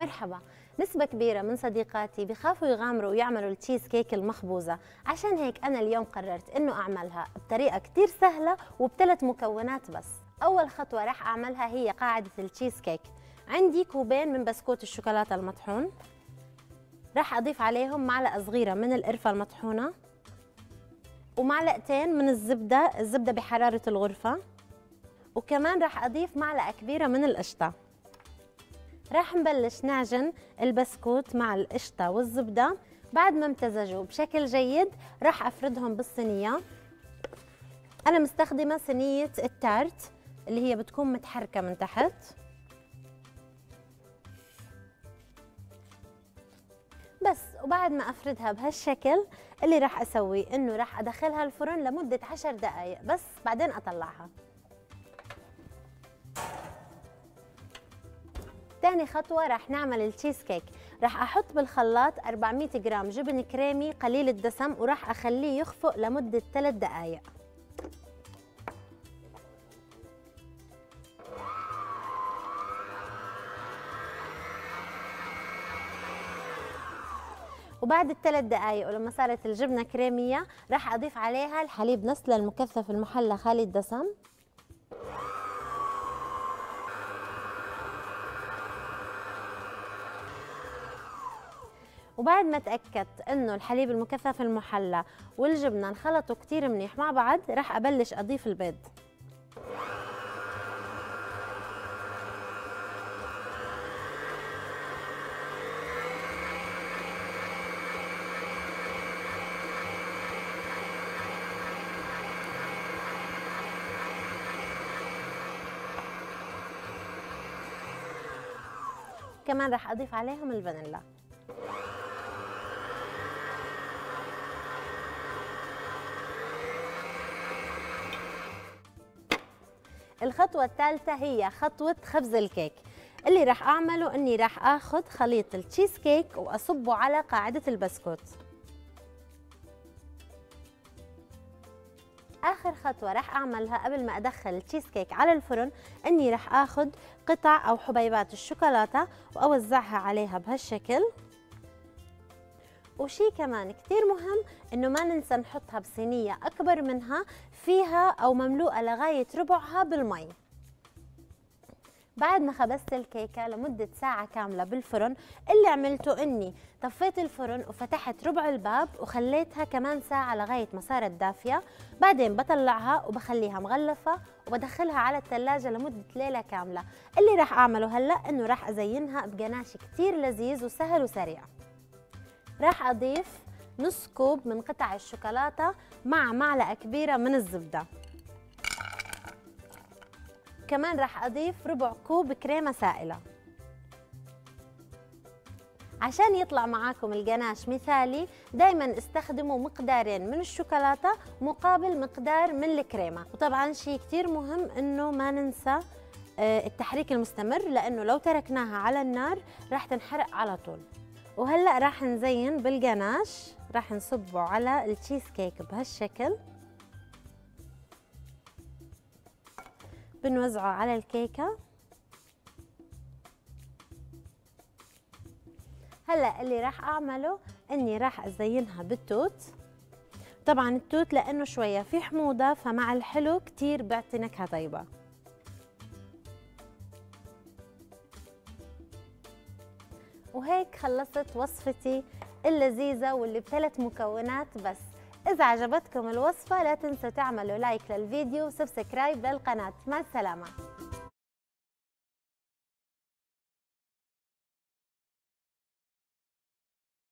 مرحبا. نسبة كبيرة من صديقاتي بخافوا يغامروا ويعملوا التشيز كيك المخبوزة، عشان هيك أنا اليوم قررت إنه أعملها بطريقة كتير سهلة وب3 مكونات بس. أول خطوة رح أعملها هي قاعدة التشيز كيك. عندي كوبين من بسكوت الشوكولاتة المطحون، رح أضيف عليهم معلقة صغيرة من القرفة المطحونة ومعلقتين من الزبدة بحرارة الغرفة، وكمان رح أضيف معلقة كبيرة من القشطة. رح نبلش نعجن البسكوت مع القشطة والزبدة. بعد ما امتزجوا بشكل جيد رح أفردهم بالصينية. أنا مستخدمة صينية التارت اللي هي بتكون متحركة من تحت. بس وبعد ما أفردها بهالشكل اللي رح أسوي إنه رح أدخلها الفرن لمدة 10 دقايق بس، بعدين أطلعها. تاني خطوة رح نعمل التشيز كيك. رح أحط بالخلاط 400 جرام جبن كريمي قليل الدسم ورح أخليه يخفق لمدة 3 دقايق. وبعد ال3 دقايق ولما صارت الجبنة كريمية رح أضيف عليها الحليب نسلة المكثف المحلى خالي الدسم. وبعد ما تأكدت إنه الحليب المكثف المحلى والجبنة انخلطوا كتير منيح مع بعض رح أبلش أضيف البيض. كمان رح أضيف عليهم الفانيلا. الخطوة الثالثة هي خطوة خبز الكيك. اللي رح أعمله إني رح آخذ خليط التشيز كيك وأصبه على قاعدة البسكوت. آخر خطوة رح أعملها قبل ما أدخل التشيز كيك على الفرن إني رح آخذ قطع أو حبيبات الشوكولاتة وأوزعها عليها بهالشكل. وشي كمان كتير مهم إنه ما ننسى نحطها بصينية أكبر منها فيها أو مملوءة لغاية ربعها بالمي. بعد ما خبزت الكيكة لمدة ساعة كاملة بالفرن، اللي عملته إني طفيت الفرن وفتحت ربع الباب وخليتها كمان ساعة لغاية ما صارت دافية. بعدين بطلعها وبخليها مغلفة وبدخلها على الثلاجة لمدة ليلة كاملة. اللي راح أعمله هلأ إنه راح أزينها بجناش كتير لذيذ وسهل وسريع. راح أضيف نص كوب من قطع الشوكولاتة مع معلقة كبيرة من الزبدة. كمان راح أضيف ربع كوب كريمة سائلة. عشان يطلع معاكم الجناش مثالي دايما استخدموا مقدارين من الشوكولاتة مقابل مقدار من الكريمة. وطبعا شيء كتير مهم إنه ما ننسى التحريك المستمر، لأنه لو تركناها على النار راح تنحرق على طول. وهلأ راح نزين بالجناش، راح نصبه على التشيز كيك بهالشكل، بنوزعه على الكيكة. هلأ اللي راح أعمله إني راح أزينها بالتوت. طبعا التوت لأنه شوية في حموضة فمع الحلو كتير بيعطي نكهة طيبة. وهيك خلصت وصفتي اللذيذة واللي ب3 مكونات بس. إذا عجبتكم الوصفة لا تنسوا تعملوا لايك للفيديو وسبسكرايب للقناة. مع السلامة.